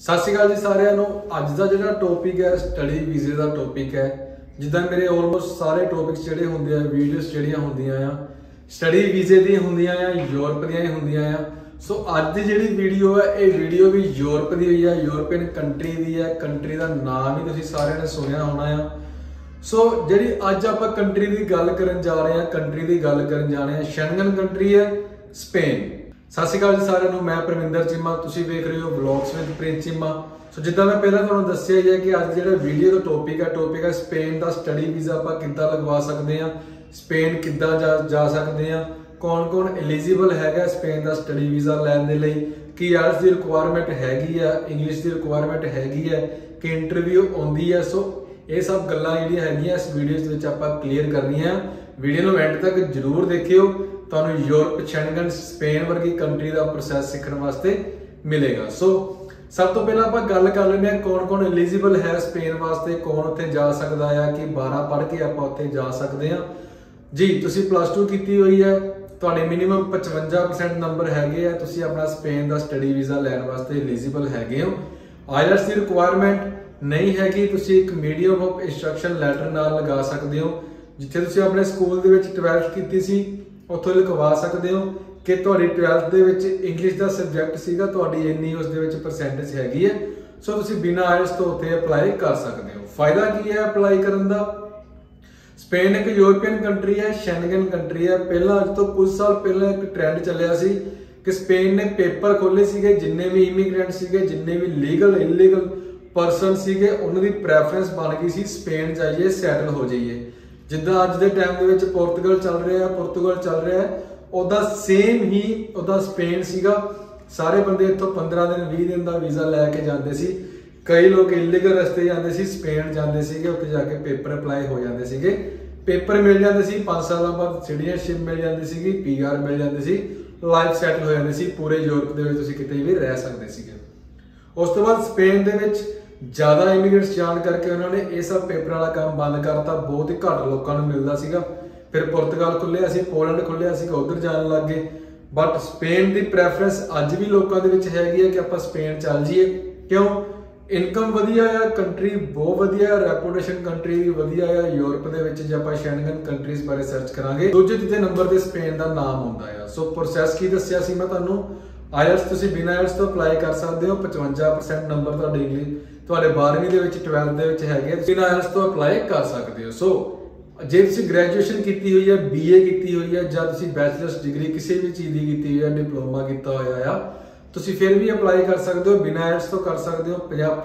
सत श्री अकाल जी सारिਆਂ ਨੂੰ। ਅੱਜ ਦਾ ਜਿਹੜਾ ਟੌਪਿਕ ਹੈ ਸਟੱਡੀ ਵੀਜ਼ੇ ਦਾ ਟੌਪਿਕ ਹੈ। ਜਿੱਦਾਂ ਮੇਰੇ ਆਲਮੋਸਟ ਸਾਰੇ ਟੌਪਿਕਸ ਜਿਹੜੇ ਹੁੰਦੇ ਆ ਵੀਡੀਓਜ਼ ਜਿਹੜੀਆਂ ਹੁੰਦੀਆਂ ਆ ਸਟੱਡੀ ਵੀਜ਼ੇ ਦੀਆਂ ਹੁੰਦੀਆਂ ਆ, ਯੂਰਪ ਦੀਆਂ ਹੀ ਹੁੰਦੀਆਂ ਆ। ਸੋ ਅੱਜ ਦੀ ਜਿਹੜੀ ਵੀਡੀਓ ਹੈ ਇਹ ਵੀਡੀਓ ਵੀ ਯੂਰਪ ਦੀ ਹੋਈ ਹੈ, ਯੂਰਪੀਅਨ ਕੰਟਰੀ ਦੀ ਹੈ। ਕੰਟਰੀ ਦਾ ਨਾਮ ਹੀ ਤੁਸੀਂ ਸਾਰਿਆਂ ਨੇ ਸੁਣਿਆ ਹੋਣਾ ਆ। ਸੋ ਜਿਹੜੀ ਅੱਜ ਆਪਾਂ ਕੰਟਰੀ ਦੀ ਗੱਲ ਕਰਨ ਜਾ ਰਹੇ ਹਾਂ, ਕੰਟਰੀ ਦੀ ਗੱਲ ਕਰਨ ਜਾ ਰਹੇ ਹਾਂ, ਸ਼ੈਂਗਨ ਕੰਟਰੀ ਹੈ ਸਪੇਨ। सत श्री अकाल जी सारे ਨੂੰ मैं परमिंदर चीमा, तुसी देख रहे हो vlogs with Prince Cheema. So जिद्दां मैं पहला तुहानूं दस्सिया ही है कि अज जिहड़ा वीडियो दा टॉपिक है स्पेन दा स्टडी वीज़ा आपां किद्दां लगवा सकदे हां, स्पेन किद्दां जा सकदे हां, कौन एलिजिबल हैगा स्पेन दा स्टडी वीज़ा लैण दे लई, कि IELTS दी रिक्वायरमेंट हैगी है, इंग्लिश दी रिक्वायरमेंट हैगी है, कि इंटरव्यू आउंदी है। सो ये सब गल्लां जिहड़ियां हैगियां इस वीडियो दे विच आपां क्लीयर करनियां। वीडियो नूं एंड तक जरूर देखियो, ਤੁਹਾਨੂੰ यूरोप शैनगन स्पेन वर्गी कंट्री का प्रोसैस सीखने वास्ते मिलेगा। सो सब तो पहला आप गल कर लें कौन एलिजिबल है स्पेन वास्ते, कौन उत्थे जा सकता है, कि 12 पढ़ के आप उत्थे जा सकते हैं जी। तुसी +2 की हुई है, तुहाडे मिनिमम 55% नंबर हैगे आ, तुसी अपना स्पेन का स्टडी वीज़ा लैण वास्ते एलिजिबल हैगे हो। IELTS की रिक्वायरमेंट नहीं हैगी, तुसी एक मीडियम ऑफ इंस्ट्रक्शन लैटर नाल लगा सकते हो। जिथे तुसी अपने स्कूल दे विच 12th कीती सी उत्थों लिखवा सकते हो कि तुहाडी 12th दे विच इंग्लिश का सबजैक्ट सीगा, तुहाडी इन्नी उस दे विच परसेंटेज हैगी है। सो तुसीं बिना IELTS तो उत्थे अप्लाई कर सकते हो। फायदा की है अप्लाई करन दा? स्पेन एक यूरोपीयन कंट्री है, शैनगन कंट्री है। पहला अज तो कुछ साल पहले एक ट्रेंड चलिया सी कि स्पेन ने पेपर खोले सीगे, जिन्ने भी इमीग्रेंट सीगे, जिन्ने भी लीगल इलीगल परसन सीगे, उन्हां दी प्रेफरेंस बन गई सी स्पेन जाइए सैटल हो जाइए। जिद्दां अज दे टाइम दे विच पोर्तुगल चल रहा है उदा सेम ही उदा स्पेन सीगा। सारे बंदे इत्थों 15 दिन 20 दिन का वीज़ा लैके जाते सी। कई लोग इलीगल रस्ते जाते सी, स्पेन जाते सीगे, उत्थे जाके पेपर अप्लाई हो जाते सीगे, पेपर मिल जाते सी, 5 साल बाद सिटीजनशिप मिल जाती सी, PR मिल जाती सी, लाइफ सैटल हो जाती सी। पूरे यूरोप दे विच तुसीं किते भी रह सकते सीगे। उस तो बाद स्पेन दे विच ज़्यादा इमीग्रेंट्स जान करके उन्होंने ये सब पेपर वाला काम बंद करता, बहुत ही घट लोगों को मिलता सीगा। फिर पुर्तगाल खुलिया सी, पोलैंड खुलिया सी, उधर जान लग गए। बट स्पेन की प्रेफरेंस अज भी लोगों के विच हैगी है कि आप स्पेन चल जाइए। क्यों? इनकम वधिया है, कंट्री बहुत वधिया है, रेपूटेशन कंट्री की वधिया है यूरोप दे विच। जे आपां शैनगन कंट्रीज बारे सर्च करांगे दूजे तीजे नंबर ते स्पेन का नाम आउंदा है। सो प्रोसैस की दस्सिया सी मैं तुहानूं। IELTS तुसीं बिना IELTS तो अप्लाई कर सकते हो। 55% नंबर तुहाडे इंग्लिश तुहाडे 12वीं दे विच 12th दे विच हैगे, बिना IELTS तो अप्लाई कर सकते हो। सो जे तुसीं ग्रैजुएशन की हुई है, BA की हुई है, जां तुसीं बैचलर्स डिग्री किसी भी चीज़ की की हुई है, डिप्लोमा किया होया आ, तुसीं फिर भी अप्लाई कर सकते हो। बिना IELTS तो कर सकते हो।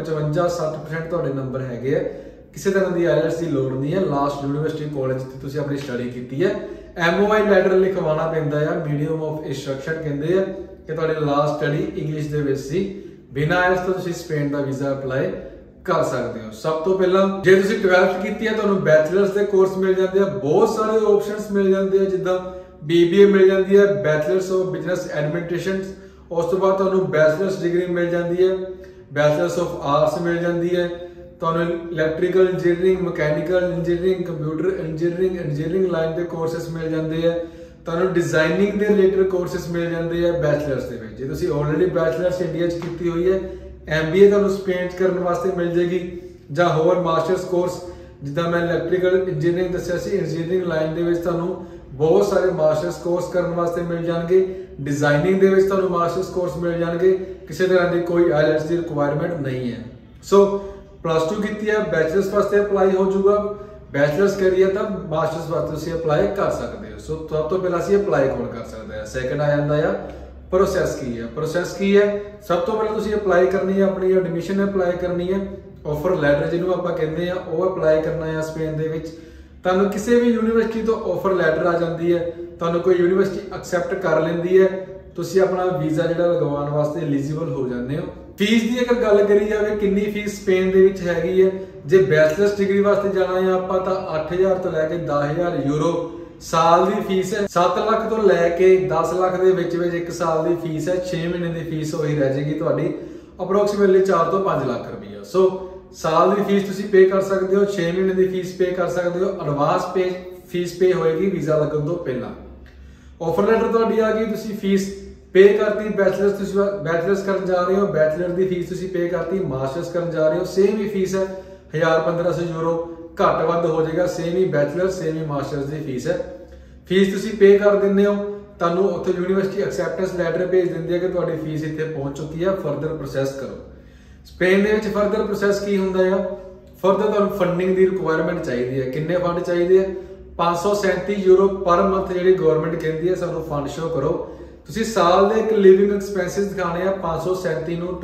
55-60% तुहाडे नंबर हैगे आ, किसी तरह की IELTS की लोड़ नहीं है। लास्ट यूनिवर्सिटी कॉलेज जिथे तुसीं अपनी स्टडी की है, MOI लैटर लिखवाना पैंदा है, मीडियम ऑफ इंस्ट्रक्शन कहते हैं कि तुहाडी लास्ट स्टडी इंग्लिश दे विच सी। बिना IELTS तो तुसीं स्पेन का वीज़ा अप्लाई कर सकते हो। सब तो पहला जे तुसीं 12th की है, तुहानूं बैचलर्स के कोर्स मिल जाते हैं, बहुत सारे ऑप्शंस मिल जाते हैं, जिद्दां BBA मिल जाती है, बैचलर्स ऑफ बिजनेस एडमिनिस्ट्रेशन। उस तो बाद तुहानूं बैचलर्स डिग्री मिल जाती है, बैचलर्स ऑफ आर्ट्स मिल जाती है, तुहानूं electrical engineering, mechanical engineering, computer engineering line के कोर्सेस मिल जाते हैं, तुहानूं डिजाइनिंग के रिलेटेड कोर्सेस मिल जाते हैं बैचलर्स के। जे तुसीं ऑलरेडी बैचलर्स इंडिया की हुई है, MBA तुहानूं स्पेन करने वास्ते मिल जाएगी, जां होर मास्टर्स कोर्स जिद्दां मैं इलैक्ट्रीकल इंजीनियरिंग दस्सिया सी, इंजीनियरिंग लाइन दे विच तुहानूं बहुत सारे मास्टर्स कोर्स करने वास्ते मिल जाएंगे। डिजाइनिंग दे विच तुहानूं मास्टर्स कोर्स मिल जाएंगे, किसी तरह की कोई IELTS की रिक्वायरमेंट नहीं है। सो +2 की है, बैचलर्स वास्ते अप्लाई हो जाऊगा, बैचलर्स करिए तब मास्टर्स वास्ते तुसीं अप्लाई कर सकते हो। सो सब तो पहला असीं अप्लाई कौन कर सकते हैं? सैकेंड आ जाता है प्रोसैस की है। प्रोसैस की है, सब तो पहले तुसीं अप्लाई करनी है, अपनी एडमिशन अप्लाई करनी है, ऑफर लैटर जिन्होंने आपां कहते हैं वो अप्लाई करना है। स्पेन दे विच तुहानूं किसी भी यूनीवर्सिटी तो ऑफर लैटर आ जाती है, तुहानूं कोई यूनीवर्सिटी एक्सैप्ट कर लैंदी है, तुसीं अपना वीज़ा जिहड़ा लगवाउण वास्ते एलिजिबल हो जाते हो। फीस की अगर गल करी जाए, कितनी फीस स्पेन दे विच हैगी है? जे बैचलर्स डिग्री वास्ते जाना है आपां तां 8,000 तो लैके 10,000 यूरो साल की फीस है। 7 लाख तो लैके 10 लाख के विच एक साल की फीस है। 6 महीने की फीस वही रह जाएगी तुहाडी अप्रोक्सीमेटली 4 तो 5 लाख रुपया। सो साल की फीस तुसीं पे कर सकते हो, 6 महीने की फीस पे कर सकते हो, एडवांस फीस पे होएगी वीज़ा लगन तो पहला। ऑफर लैटर तुहाडी आ गई, तुसीं फीस पे करती बैचलर्स करन जा रहे हो, बैचलर की फीस तुसी पे करती, मास्टर्स करन जा रहे हो सेम ही फीस है 1000-1500 यूरो, घट वध हो जाएगा, सेम ही बैचलर सेम ही मास्टर्स की फीस है। फीस तुसी पे कर दिंदे हो, तुहानू उत्थे यूनीवर्सिटी एक्सैप्टेंस लैटर भेज दिंदी है कि तुहाडी फीस इत्थे पहुंच चुकी है, फर्दर प्रोसैस करो। स्पेन दे विच फर्दर प्रोसैस की हुंदा है, फर्दर तुहानू फंडिंग की रिक्वायरमेंट चाहिए है। किन्ने फंड चाहिए? 537 यूरो पर मंथ जी गवर्नमेंट कहती है सानू फंड शो करो। तुसी साल दे एक लिविंग एक्सपेंसिस दिखाने हैं 537 नू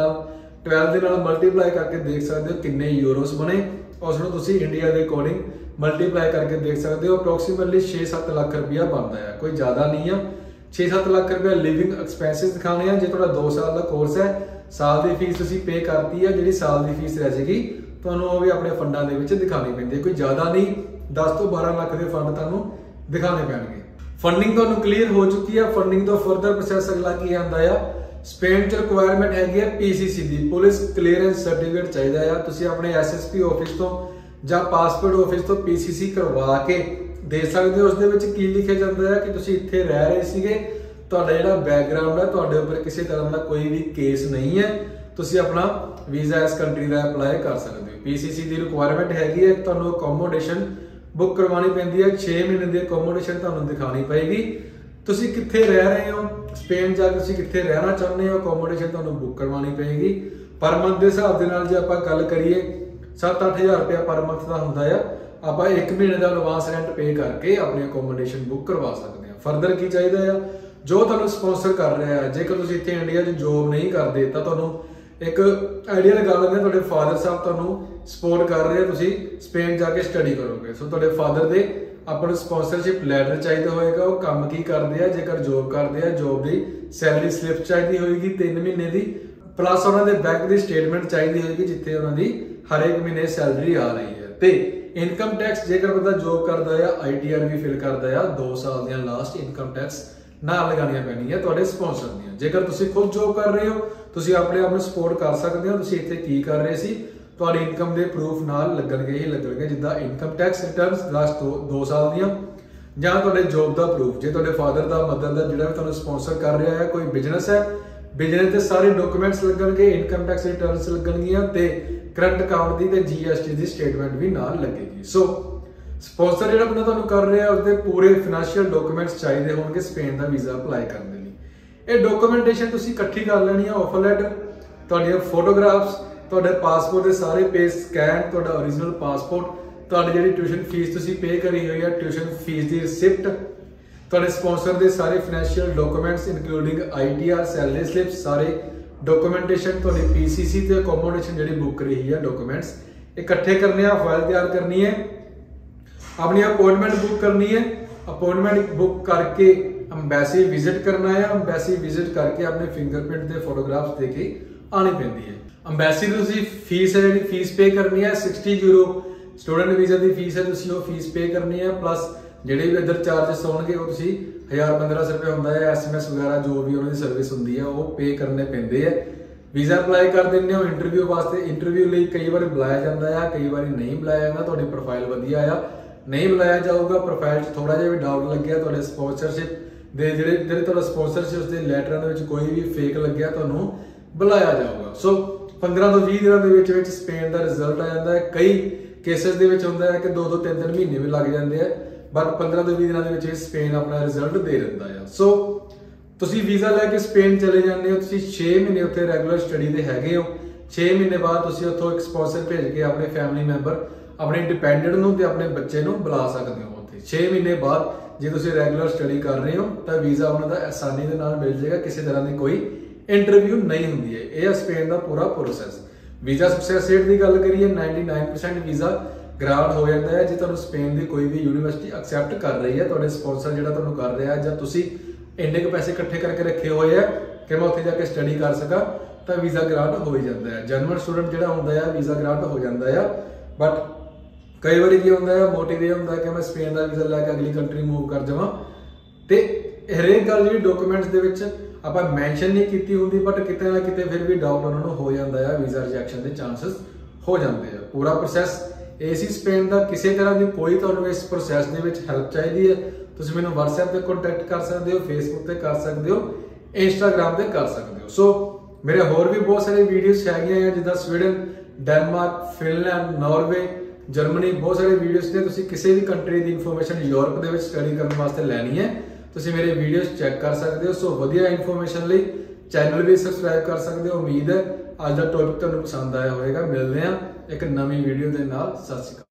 12 दे नाल मल्टीप्लाई करके देख सकते हो किन्ने यूरोस बने, और उसनू तुसी इंडिया के अकॉर्डिंग मल्टीप्लाई करके देख सकते हो। अप्रोक्सीमेटली 6-7 लाख रुपया बनता है, कोई ज़्यादा नहीं है। 6-7 लाख रुपया लिविंग एक्सपेंसिस दिखाने हैं। जो तुहाडा 2 साल का कोर्स है, साल की फीस तुसी पे करती है, जी साल की फीस रह जाएगी तुहानू भी अपने फंडा दे विच दिखानी पैंदी है। कोई ज़्यादा नहीं, 10 ਤੋਂ 12 लाख के फंड तुहानू दिखाने पैणगे। फंडिंग तुहानू क्लीयर हो चुकी है। फंडिंग तो फर्दर प्रोसैस अगला की आंदा है, स्पेन च रिक्वायरमेंट हैगी है PCC दी, पुलिस क्लीयरेंस सर्टिफिकेट चाहिए है। तुसी अपने SSP ऑफिस तो ਜਾਂ ਪਾਸਪੋਰਟ ਆਫਿਸ ਤੋਂ PCC ਕਰਵਾ ਕੇ ਦੇ ਸਕਦੇ ਹੋ। ਉਸ ਦੇ ਵਿੱਚ ਕੀ ਲਿਖਿਆ ਜਾਂਦਾ ਹੈ ਕਿ ਤੁਸੀਂ ਇੱਥੇ ਰਹਿ ਰਹੇ ਸੀਗੇ, ਤੁਹਾਡਾ ਜਿਹੜਾ ਬੈਕਗ੍ਰਾਉਂਡ ਹੈ, ਤੁਹਾਡੇ ਉੱਪਰ ਕਿਸੇ ਤਰ੍ਹਾਂ ਦਾ ਕੋਈ ਵੀ ਕੇਸ ਨਹੀਂ ਹੈ, ਤੁਸੀਂ ਆਪਣਾ ਵੀਜ਼ਾ ਇਸ ਕੰਟਰੀ ਦਾ ਅਪਲਾਈ ਕਰ ਸਕਦੇ ਹੋ। PCC ਦੀ ਰਿਕੁਆਇਰਮੈਂਟ ਹੈਗੀ ਹੈ, ਤੁਹਾਨੂੰ ਅਕੋਮੋਡੇਸ਼ਨ ਬੁੱਕ ਕਰਵਾਉਣੀ ਪੈਂਦੀ ਹੈ, 6 ਮਹੀਨੇ ਦੀ ਅਕੋਮੋਡੇਸ਼ਨ ਤੁਹਾਨੂੰ ਦਿਖਾਣੀ ਪਏਗੀ। ਤੁਸੀਂ ਕਿੱਥੇ ਰਹਿ ਰਹੇ ਹੋ, ਸਪੇਨ ਜਾ ਕੇ ਤੁਸੀਂ ਕਿੱਥੇ ਰਹਿਣਾ ਚਾਹੁੰਦੇ ਹੋ, ਅਕੋਮੋਡੇਸ਼ਨ ਤੁਹਾਨੂੰ ਬੁੱਕ ਕਰਵਾਉਣੀ ਪਏਗੀ। ਪਰ ਮੰਥ ਦੇ ਹਿਸਾਬ ਦੇ ਨਾਲ ਜੇ ਆਪਾਂ ਗੱਲ ਕਰੀਏ 7-8 हज़ार रुपया पर मंथ का होंदा है। आप 1 महीने का एडवांस रेंट पे करके अपनी अकोमोडेशन बुक करवा सकते हैं। फर्दर की चाहिए है, जो तुहानू स्पॉन्सर कर रहा है, जेकर तुसीं इत्थे इंडिया च जॉब नहीं करते तो तुहानू एक आइडिया लगा लेंगे तुहाडे फादर साहब तुहानू सपोर्ट कर रहे हैं, तुसीं स्पेन जाके स्टडी करोगे। सो तुहाडे फादर दे अपने स्पॉन्सरशिप लैटर चाहिए होएगा, वो काम की करते हैं, जेकर जॉब करते हैं जॉब की सैलरी स्लिप चाहिए होगी 3 महीने की, प्लस उन्होंने बैंक की स्टेटमेंट चाहिए होगी जिथे उन्होंने हर एक महीने सैलरी आ रही है। ते इनकम टैक्स जेकर बंदा जॉब करता है, ITR भी फिल करता है, 2 साल दी लास्ट इनकम टैक्स ना लगानी पैनी है तुहाडे स्पॉन्सर दी। जेकर तुसीं खुद जॉब कर रहे हो, तुसीं अपने आप नूं सपोर्ट कर सकते हो। तुसीं इत्थे की कर रहे सी, तुहाडी इनकम दे प्रूफ नाल लगणगे ही लगणगे, जिद्दां इनकम टैक्स रिटर्न्स लास्ट 2 साल दीयां, जां तुहाडे जॉब दा प्रूफ। जे तुहाडे फादर दा मदर दा जिहड़ा भी तुहानूं स्पॉन्सर कर रहा है, कोई बिजनेस है, बिजनेस के सारे डॉक्यूमेंट्स लगणगे, इनकम टैक्स रिटर्न्स लगणगीਆਂ ते करंट अकाउंट की ते GST की स्टेटमेंट भी नाल लगेगी। सो स्पॉन्सर जिहड़ा बंदा तुहानूं कर रहा है, उसके पूरे फाइनैशियल डॉक्यूमेंट्स चाहिए होंगे स्पेन का वीज़ा अप्लाई करने लई। ये डॉक्यूमेंटेशन तुसीं इकट्ठी कर लैनी है, ऑफर लैटर, तुहाडीआं फोटोग्राफ्स, तुहाडे पासपोर्ट के सारे पेज स्कैन, तुहाडा ओरिजिनल पासपोर्ट, तुहाडी जिहड़ी ट्यूशन फीस तुसीं पे करी हुई है, ट्यूशन फीस की रिसिप्ट, तुहाडे स्पॉन्सर के सारे financial documents including ITR salary slip, सारे डॉक्यूमेंटेशन, तुहाडी PCC ते अकोमोडेशन जिहड़ी बुक रही है डॉक्यूमेंट्स इकट्ठे करने, फाइल तैयार करनी है, अपनी अपॉइंटमेंट बुक करनी है, अपॉइंटमेंट बुक करके अंबैसी विजिट करना है, अंबैसी विजिट करके अपने फिंगरप्रिंट के फोटोग्राफ्स देके आनी पैंदी है। अंबैसी तुसीं फीस है जिहड़ी फीस पे करनी है 60 यूरो, स्टूडेंट वीज़ा की फीस है तुसीं वो फीस पे करनी है, प्लस जिहड़े भी इधर चार्जिस होणगे वो तुसीं 1000-1500 रुपये होंदा है, SMS वगैरह जो भी उन्होंने सर्विस होंदी है वो पे करने पैंदे है। वीज़ा अप्लाई कर देने हो, इंटरव्यू वास्ते इंटरव्यू लिए कई बार बुलाया जाता है, कई बार नहीं बुलाया जाता। तुहाडी प्रोफाइल वधिया आ, नहीं बुलाया जाऊगा, प्रोफाइल थोड़ा जिहा भी डाउट लग्या, तुहाडे स्पॉन्सरशिप दे जिहड़े तुहाडा स्पॉन्सरशिप उसके लैटरां दे विच कोई भी फेक लग्या तुहानूं बुलाया जाऊगा। सो 15 ਤੋਂ 20 दिनों के विच स्पेन का रिजल्ट आ जाता है। कई केसेस दे विच हुंदा है कि 2-2 3-3 महीने भी लग जाते हैं, बट 15 ਤੋਂ 20 दिनों के स्पेन अपना रिजल्ट दे दिंदा है। सो तुसीं वीज़ा लैके स्पेन चले जाते हो, तुसीं 6 महीने उत्थे रेगुलर स्टडी दे हैगे हो, 6 महीने बाद तुसीं उत्थों एक स्पॉन्सर भेज के अपने फैमिली मैंबर, अपने डिपेंडेंट नूं ते अपने बच्चे नूं बुला सकते हो उत्थे। 6 महीने बाद जे तुसीं रेगुलर स्टडी कर रहे हो तो वीज़ा उन्हां दा आसानी दे नाल मिल जाएगा, किसी तरह की कोई इंटरव्यू नहीं हुंदी है। यह स्पेन का पूरा प्रोसैस। वीज़ा सक्सैस रेट की गल करिए 99% वीज़ा ग्रांट हो जाता है। जो तुहानूं स्पेन की कोई भी यूनीवर्सिटी एक्सैप्ट कर रही है, तुहाडे स्पॉन्सर जिहड़ा तुहानूं कर रहा है, जां तुसीं इन्ने के पैसे इकट्ठे करके रखे हुए हैं कि मैं उत्थे जाके स्टडी कर सका, तो वीज़ा ग्रांट हो ही जाता है। जनरल स्टूडेंट जिहड़ा हुंदा है वीज़ा ग्रांट हो जाता है, बट कई बार की होंदा है मोटिव ये होंदा है कि मैं स्पेन का वीज़ा लैके अगली कंट्री मूव कर जावां, तो हरेक गल जी डॉक्यूमेंट्स दे विच आपां मैंशन नहीं की होंदी, बट किते ना किते फिर भी डाउट उन्होंने हो जाता है, वीज़ा रिजैक्शन के चांसिस हो जाते हैं। पूरा प्रोसैस एसी स्पेन का किसी तरह की कोई तुहानूं इस प्रोसैस दे विच हेल्प चाहिए है, तुसीं मैनूं WhatsApp पर कॉन्टैक्ट कर सकते हो, फेसबुक पर कर सकते हो, ਇੰਸਟਾਗ੍ਰਾਮ ਤੇ ਕਰ ਸਕਦੇ ਹੋ। ਸੋ ਮੇਰੇ ਹੋਰ ਵੀ ਬਹੁਤ ਸਾਰੇ ਵੀਡੀਓਜ਼ ਹੈਗੀਆਂ ਆ, ਜਿੱਦਾਂ Sweden, Denmark, Finland, Norway, Germany, ਬਹੁਤ ਸਾਰੇ ਵੀਡੀਓਜ਼ ਨੇ। ਤੁਸੀਂ ਕਿਸੇ ਵੀ ਕੰਟਰੀ ਦੀ ਇਨਫੋਰਮੇਸ਼ਨ ਯੂਰਪ ਦੇ ਵਿੱਚ ਸਟੱਡੀ ਕਰਨ ਵਾਸਤੇ ਲੈਣੀ ਹੈ, ਤੁਸੀਂ ਮੇਰੇ ਵੀਡੀਓਜ਼ ਚੈੱਕ ਕਰ ਸਕਦੇ ਹੋ। ਸੋ ਵਧੀਆ ਇਨਫੋਰਮੇਸ਼ਨ ਲਈ ਚੈਨਲ ਵੀ ਸਬਸਕ੍ਰਾਈਬ ਕਰ ਸਕਦੇ ਹੋ। ਉਮੀਦ ਹੈ ਅੱਜ ਦਾ ਟੌਪਿਕ ਤੁਹਾਨੂੰ ਪਸੰਦ ਆਇਆ ਹੋਵੇਗਾ। ਮਿਲਦੇ ਹਾਂ ਇੱਕ ਨਵੀਂ ਵੀਡੀਓ ਦੇ ਨਾਲ। ਸਤਿ ਸ਼੍ਰੀ ਅਕਾਲ।